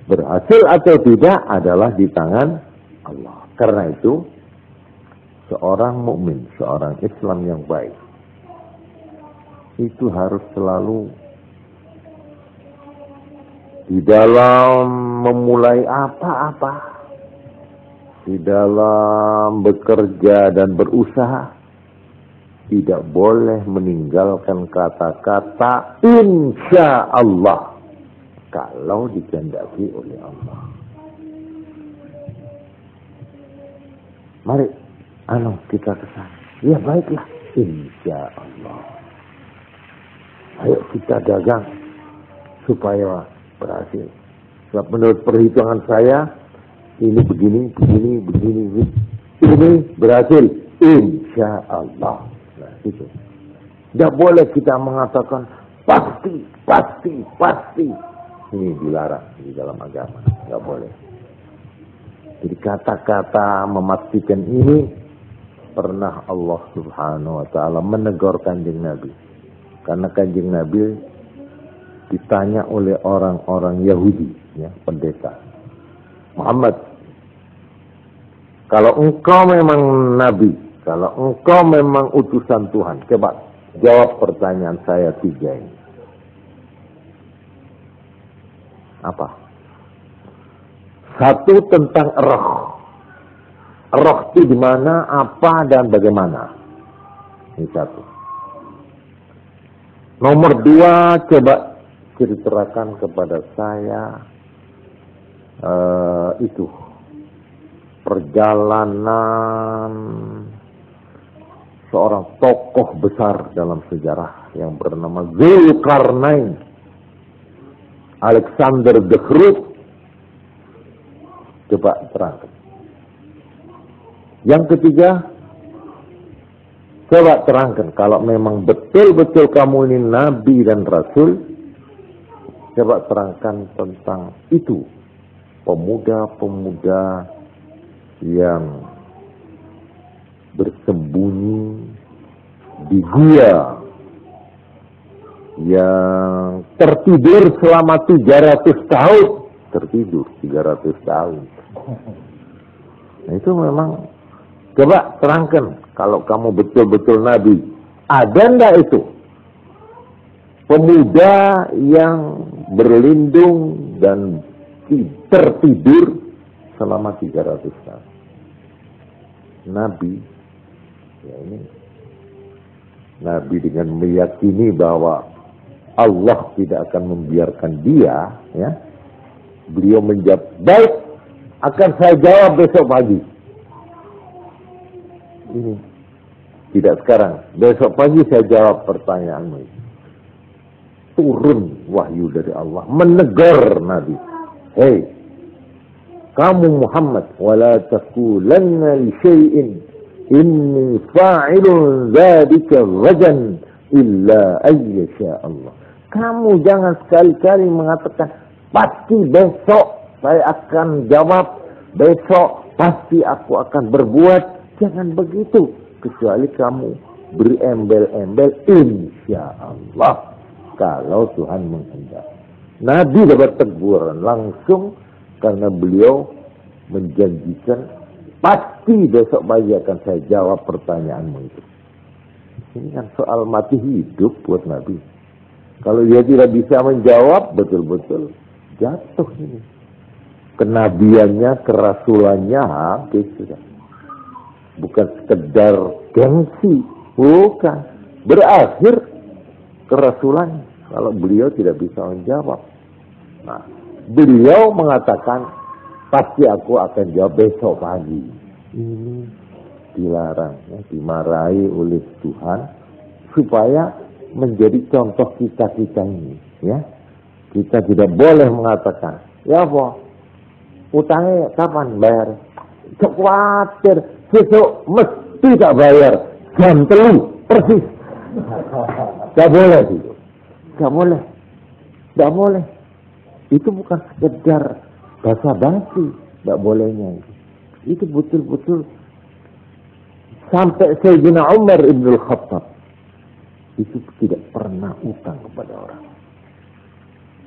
Berhasil atau tidak adalah di tangan Allah. Karena itu, seorang mukmin, seorang Islam yang baik, itu harus selalu di dalam memulai apa-apa, di dalam bekerja dan berusaha, tidak boleh meninggalkan kata-kata insya Allah kalau dikehendaki oleh Allah. Mari, kita ke sana. Ya baiklah, insya Allah. Ayo kita dagang supaya berhasil. Sebab menurut perhitungan saya, ini begini. Ini berhasil, insya Allah. Nah, itu. Tidak boleh kita mengatakan pasti. Ini dilarang di dalam agama. Tidak boleh. Jadi kata-kata memastikan ini pernah Allah Subhanahu wa ta'ala menegur Kanjeng Nabi. Karena Kanjeng Nabi ditanya oleh orang-orang Yahudi, ya, pendeta. Muhammad, kalau engkau memang Nabi, kalau engkau memang utusan Tuhan, coba jawab pertanyaan saya 3 ini. Apa? 1 tentang roh. Roh itu di mana, apa, dan bagaimana. Ini 1. Nomor 2, coba ceritakan kepada saya itu perjalanan seorang tokoh besar dalam sejarah yang bernama Zulkarnain, Alexander the Great. Coba terangkan. Yang ketiga, coba terangkan kalau memang betul-betul kamu ini Nabi dan Rasul. Coba terangkan tentang itu, pemuda-pemuda yang bersembunyi di gua, yang tertidur selama 300 tahun. Tertidur 300 tahun. Nah, itu memang, coba terangkan kalau kamu betul-betul Nabi. Ada enggak itu pemuda yang berlindung dan tertidur selama 300 tahun? Nabi, ya ini Nabi dengan meyakini bahwa Allah tidak akan membiarkan dia, ya. Beliau menjawab, baik, akan saya jawab besok pagi. Ini tidak sekarang, besok pagi saya jawab pertanyaanmu. Turun wahyu dari Allah menegur Nabi. Hei, kamu Muhammad, wala taqulanna li syai'in inni fa'ilun dzalika ghadan illa ayyasha Allah. Kamu jangan sekali-kali mengatakan pasti besok saya akan jawab, besok pasti aku akan berbuat. Jangan begitu, kecuali kamu beri embel-embel insya Allah kalau Tuhan menghendaki. Nabi dapat teguran langsung karena beliau menjanjikan pasti besok pagi akan saya jawab pertanyaanmu itu. Ini kan soal mati hidup buat Nabi. Kalau dia tidak bisa menjawab, betul-betul jatuh ini. Kenabiannya, kerasulannya habis sudah. Bukan sekedar gengsi, bukan. Berakhir kerasulannya kalau beliau tidak bisa menjawab. Nah, beliau mengatakan pasti aku akan jawab besok pagi. Ini dilarang, ya, dimarahi oleh Tuhan supaya menjadi contoh kita ini, ya. Kita tidak boleh mengatakan, ya apa, utangnya kapan bayar? Khawatir besok mesti tak bayar, jam 3 persis. Tidak boleh itu, tidak boleh. Itu bukan sekedar basa-basi, tidak bolehnya. Itu betul-betul sampai Sayyidina Umar Ibn Al-Khattab itu tidak pernah utang kepada orang.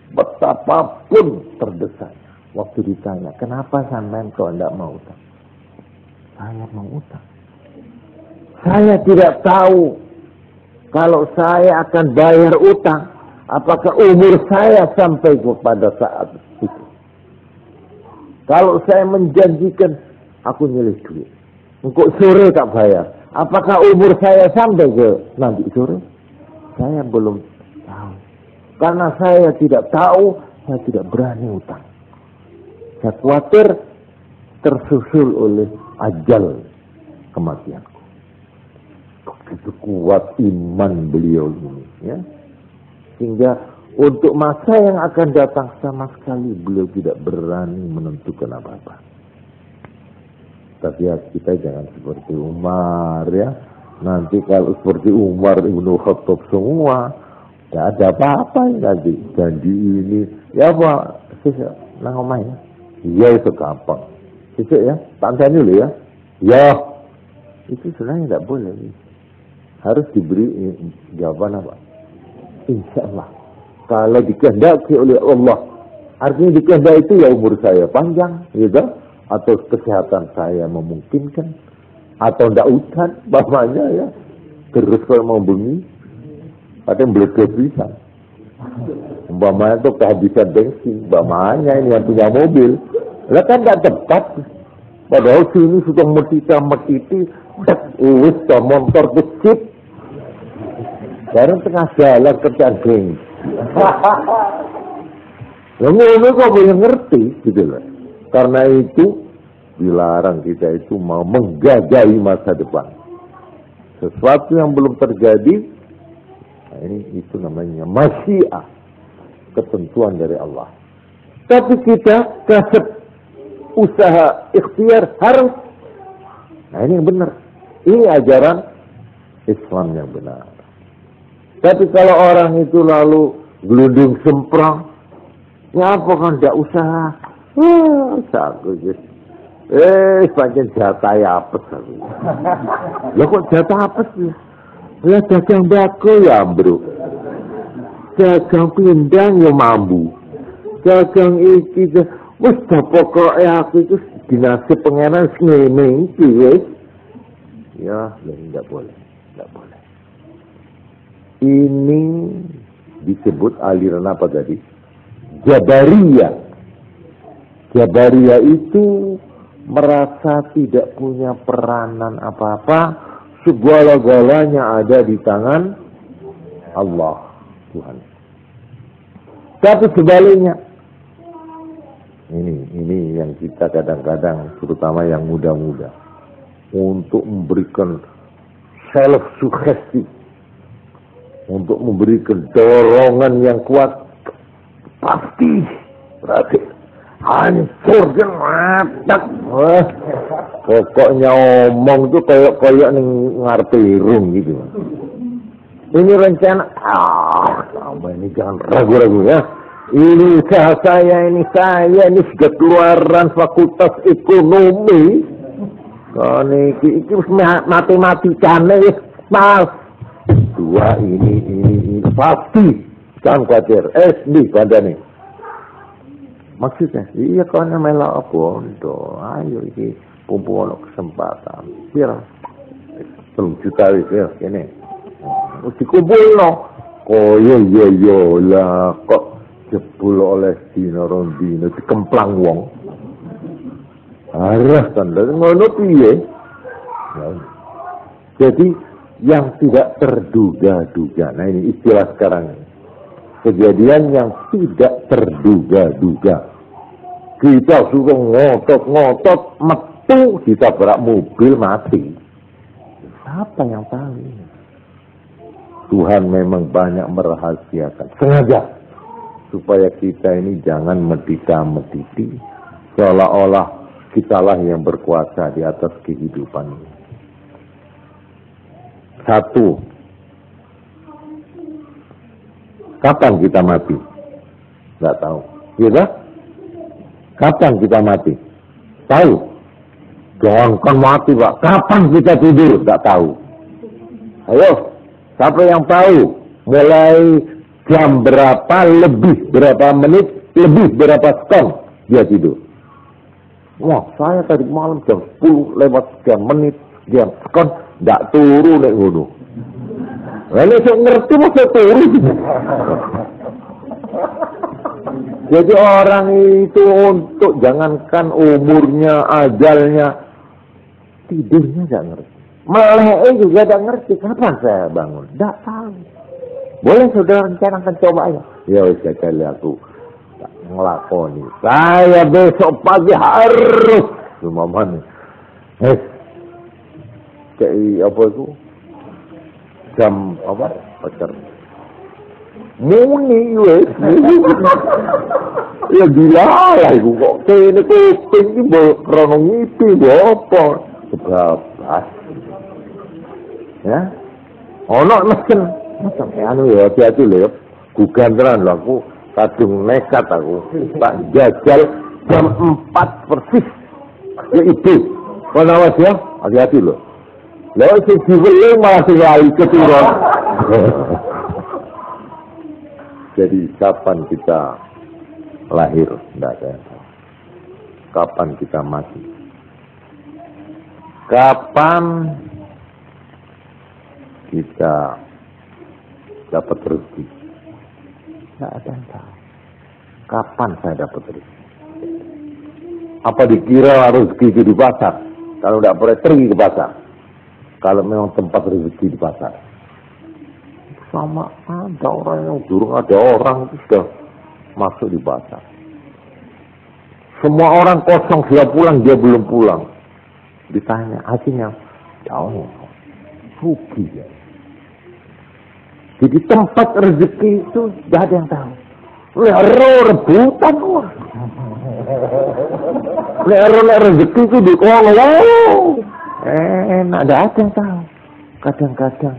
betapapun terdesaknya. Waktu ditanya, kenapa sampean kok tidak mau utang? Saya mau utang. Saya tidak tahu kalau saya akan bayar utang, apakah umur saya sampai kepada saat itu. Kalau saya menjanjikan, aku nyelih duit, engkau sore tak bayar, apakah umur saya sampai ke nanti sore? Saya belum tahu. Karena saya tidak tahu, saya tidak berani utang. Saya khawatir tersusul oleh ajal kematianku. Begitu kuat iman beliau ini, ya. Sehingga untuk masa yang akan datang sama sekali beliau tidak berani menentukan apa-apa. Tapi ya kita jangan seperti Umar, ya. Nanti kalau seperti Umar Ibnu Khattab semua, tidak ada apa-apa nanti. Janji ini, ya Pak, nang omah ya. Iya itu gampang. Itu ya, tantang dulu ya. Ya, itu sebenarnya tidak boleh. Harus diberi jawaban apa? Insya Allah. Kalau dikehendaki oleh Allah, artinya dikehendaki itu ya umur saya panjang, gitu, atau kesehatan saya memungkinkan, atau tidak hujan, bapaknya ya, terus kalau mau bengi, kadang beledos bisa. Umpamanya itu kehabisan bensin, umpamanya ini yang punya mobil, lah kan tidak tepat. Padahal sini sudah metiti, wis motor kecil. Sekarang tengah jalan kerjaan bensin. Yang ini kok boleh ngerti, gitu loh. Karena itu dilarang kita itu mau menggagai masa depan. Sesuatu yang belum terjadi, nah ini itu namanya masyiah, ketentuan dari Allah. Tapi kita kasih usaha ikhtiar harus. Nah ini yang benar. Ini ajaran Islam yang benar. Tapi kalau orang itu lalu gelundung semprong, ngapa kan tidak usaha? Sakit gitu. Pancen jatah apes. Lah kok jatah apes ya? Ya dagang bako ya bro. Dagang pindang ya mambu. Dagang iki wis pokoke aku itu dinasib pengenan ngene iki wis. Ya, enggak boleh. Enggak boleh. Ini disebut aliran apa tadi? Jabariyah. Jabariyah itu merasa tidak punya peranan apa-apa, segala-galanya ada di tangan Allah, Tuhan. Tapi sebaliknya, ini yang kita kadang-kadang, terutama yang muda-muda, untuk memberikan self-suggestion, untuk memberikan dorongan yang kuat, pasti berarti hancur kan matak. Pokoknya omong tuh kayak ngarepe irung gitu. Ini rencana, ini jangan ragu-ragu ya. Ini usaha saya, ini sudah keluaran fakultas ekonomi. Ini matematikane mas. Dua ini pasti jangan khawatir. SD pada nih. Maksudnya, iya karena melak bondo. Ayo ini kumpul kesempatan. Biar 3 juta ya ini. Mesti kumpul no. Oh iya lah kok jebul oleh dina rondino dikemplang wong. Arah tanda ngono piye? Jadi yang tidak terduga-duga. Nah ini istilah sekarang ini. Kejadian yang tidak terduga-duga. Kita suruh ngotot-ngotot, metu ditabrak mobil mati. Siapa yang tahu? Tuhan memang banyak merahasiakan. Sengaja. Supaya kita ini jangan medita-mediti. Seolah-olah kitalah yang berkuasa di atas kehidupan ini. 1. Kapan kita mati? Tidak tahu. Iya? Kapan kita mati? Tahu. Jangan mati, Pak. Kapan kita tidur? Tidak tahu. Ayo, siapa yang tahu? Mulai jam berapa lebih, berapa menit, lebih berapa setengah dia tidur. Wah, saya tadi malam jam 10 lewat sekian menit, sekian sekon, tidak turu nek ngono. Lalu saya ngerti masa turu. Jadi orang itu untuk jangankan umurnya, ajalnya, tidurnya tidak ngerti. Melek juga tidak ngerti. Kapan saya bangun? Tidak tahu. Boleh saudara rencanakan coba aja. Ya wis kali aku ngelakoni. Saya besok pagi harus lumayan. Kayak apa itu? Jam apa? Pacar. Muni wis. Ya bila lah iku kok kene kuping iki mbok krono ngipi apa? Sebab ya. Ono mesen. Macam anu ya hati-hati lho. Guganteran lho aku kadung nekat aku. Tak jajal jam 4 persis. Ya itu. Kau awas ya, hati-hati lho. Lalu si diweling malah lali keturun. Jadi kapan kita lahir? Tidak ada. Kapan kita mati? Kapan kita dapat rezeki? Tidak ada yang tahu. Kapan saya dapat rezeki? Apa dikira rezeki itu di pasar? Kalau tidak boleh pergi ke pasar. Kalau memang tempat rezeki di pasar. Sama ada orang yang durung ada orang itu sudah masuk di pasar. Semua orang kosong, dia pulang, dia belum pulang. Ditanya, hasilnya jauh. Rugi ya. Jadi tempat rezeki itu tidak ada yang tahu. Lero rebutan kok. Lero rezeki itu di kolong. Enak, tidak ada yang tahu. Kadang-kadang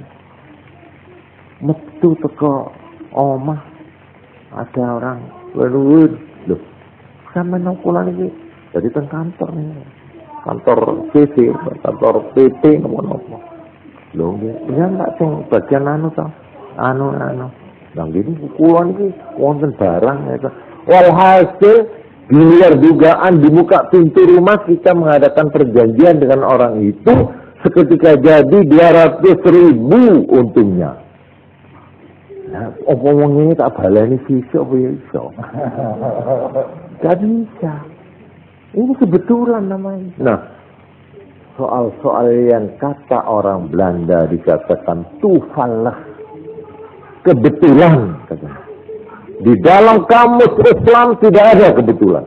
metu teko omah ada orang leluhur loh sama nokulan ini jadi teng kantor nih kantor CC kantor PT nopo loh ya nggak teng bagian anu tau anu yang gini kulon ini wonten barang ya walhasil di luar dugaan di muka pintu rumah kita mengadakan perjanjian dengan orang itu seketika jadi 200.000 untungnya. Nah, omong ini tak baleni sisa apa ya iso. Gak bisa. Ini kebetulan namanya. Nah, soal-soal yang kata orang Belanda dikatakan toevallig. Kebetulan. Katanya. Di dalam kamus Islam tidak ada kebetulan.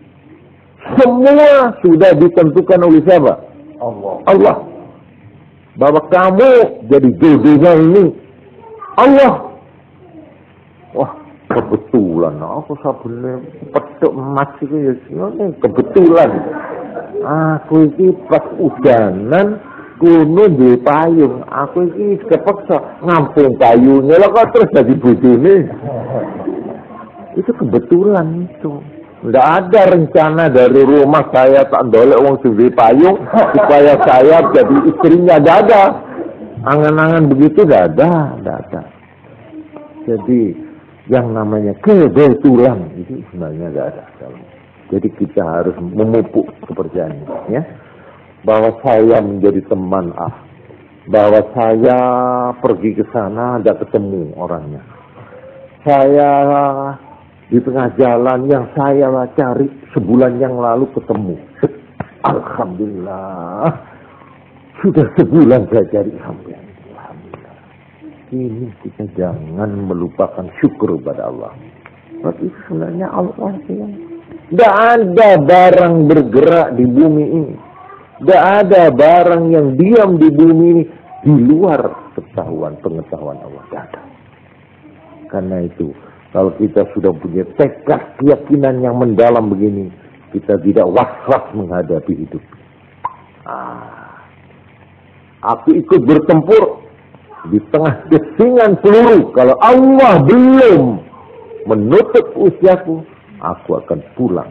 Semua sudah ditentukan oleh siapa? Allah. Bahwa kamu jadi jodohnya ini Allah. Wah, kebetulan. Aku sabune petuk emas itu ya kebetulan. Aku ini pas udanan kuno duwe payung. Aku ini kepeksa ngampung payungnya lah kok terus jadi bojone. Itu kebetulan itu. Tidak ada rencana dari rumah saya tak dolek wong duwe payung supaya saya jadi istrinya. Tidak ada. Angan-angan begitu tidak ada. Jadi yang namanya kebetulan itu sebenarnya tidak ada. Jadi kita harus memupuk kepercayaan ya, bahwa saya menjadi teman bahwa saya pergi ke sana tidak ketemu orangnya. Saya di tengah jalan yang saya cari sebulan yang lalu ketemu. Alhamdulillah. Sudah sebulan saya cari sampai. Ini kita jangan melupakan syukur kepada Allah. Tapi sebenarnya Allah yang tidak ada barang bergerak di bumi ini. Tidak ada barang yang diam di bumi ini di luar pengetahuan Allah. Tidak ada. Karena itu, kalau kita sudah punya tekad keyakinan yang mendalam begini, kita tidak was-was menghadapi hidup. Aku ikut bertempur di tengah desingan peluru. Kalau Allah belum menutup usiaku, aku akan pulang.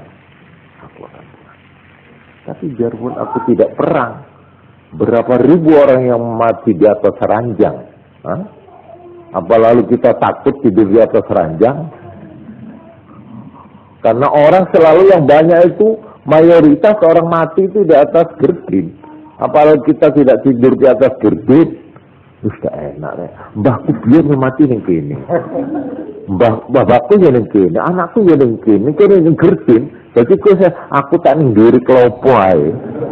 Tapi biarpun aku tidak perang, berapa ribu orang yang mati di atas ranjang, Apa lalu kita takut tidur di atas ranjang? Karena orang selalu yang banyak itu, mayoritas orang mati itu di atas gerdin. Apalagi kita tidak tidur di atas gerdin, sudah enak ya. Mbahku biar mati ning kene. Mbahku ya ning kene, anakku ya ning kene ning gerdin. Jadi aku tak ning nduri klopo ae.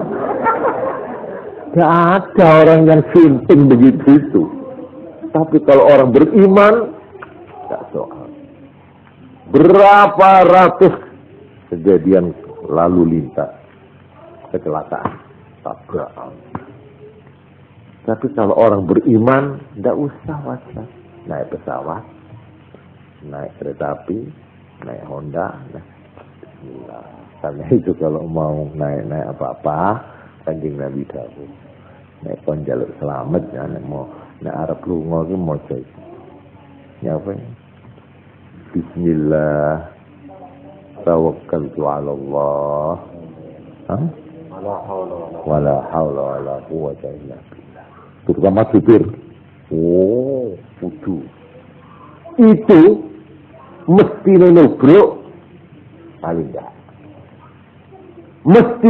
Gak ada orang yang sinting begitu itu. Tapi kalau orang beriman, tak soal. Berapa ratus kejadian lalu lintas, kecelakaan, tabrakan. Tapi kalau orang beriman, tidak usah waspada. Naik pesawat, naik kereta api, naik Honda. Bismillah. Karena itu kalau mau naik apa-apa, Kanjeng Nabi dawuh. Naik kon jaluk selamat, ya, mau naik arep lunga ki maca iki. Ya apa? Bismillah. Tawakkaltu 'ala Allah. Wala haula wala quwwata illa billah. Terutama supir. Oh, kudu. Itu mesti nubruk paling enggak. Mesti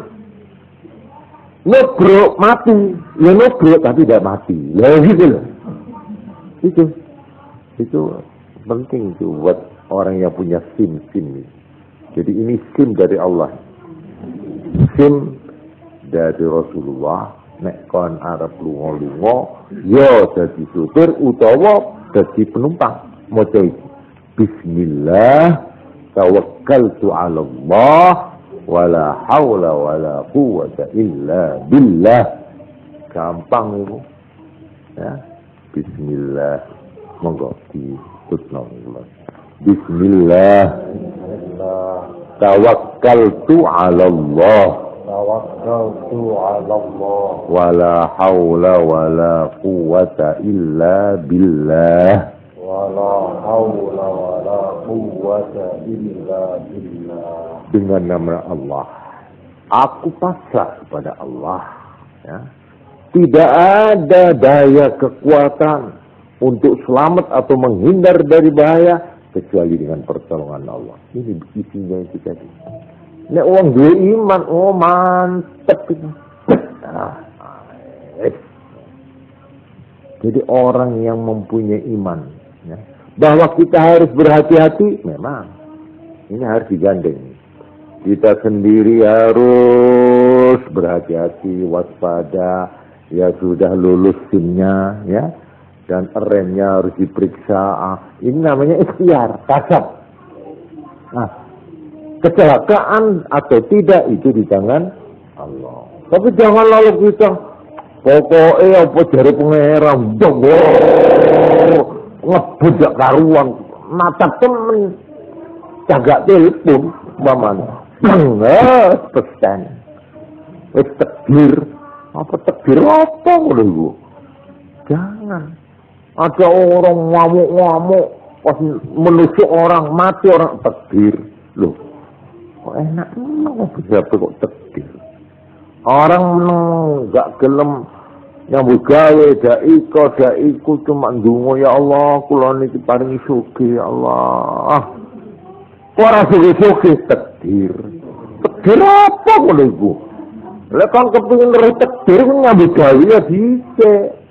nubruk mati. Ya nubruk tapi tidak mati. Ya gitu loh. Itu penting itu buat orang yang punya SIM. Jadi ini SIM dari Allah. SIM dari Rasulullah. Nek kon arep lunga-lunga, ya dadi supir utawa dadi penumpang. Maca iki. Bismillah, tawakkaltu 'ala Allah, wala haula wala quwwata illa billah. Gampang itu. Ya. Bismillah. Monggo ditutno. Bismillah. Tawakkaltu 'ala Allah. Tawakkaltu 'ala Allah. Wala haula wala quwwata illa billah. Wala haula wala quwwata illa billah. Dengan nama Allah, aku pasrah kepada Allah. Ya. Tidak ada daya kekuatan untuk selamat atau menghindar dari bahaya kecuali dengan pertolongan Allah. Ini isinya itu tadi. Nek wong duwe iman, oh mantep itu. Jadi orang yang mempunyai iman, ya, bahwa kita harus berhati-hati, memang ini harus digandeng. Kita sendiri harus berhati-hati, waspada. Ya sudah lulus SIM-nya, ya, dan remnya harus diperiksa. Ini namanya ikhtiar, kasab. Nah, kecelakaan atau tidak itu di tangan Allah. Tapi jangan lalu kita pokoknya apa jari pengeran, ngebut gak karuan, natap temen, cagak telepon, mamanya, pesan, wis tekbir, apa tekbir apa ngono. Jangan. Ada orang ngamuk-ngamuk pas menusuk orang, mati orang, tekbir. Loh, kok enak bisa kok tekbir. Orang enggak gelem nyambut gawe daiku cuma ndonga, ya Allah kula niki paringi sugih ya Allah. Ora sugih tekbir. Tekbir apa ngono iku? Lek kon kepengin ngeri tekbir nyambut gawe ya dhisik.